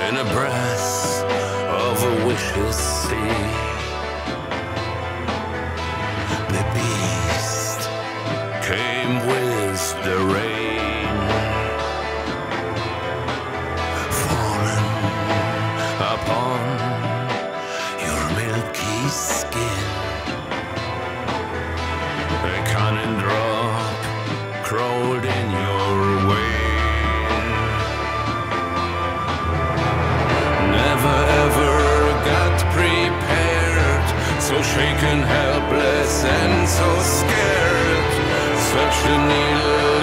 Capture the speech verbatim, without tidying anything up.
in a breath of a wish's sea. The beast came with the rain, fallen upon your milky skin. A cunning drop crawled in your vein. Never ever got prepared, so shaken, helpless, and so scared. Such a needle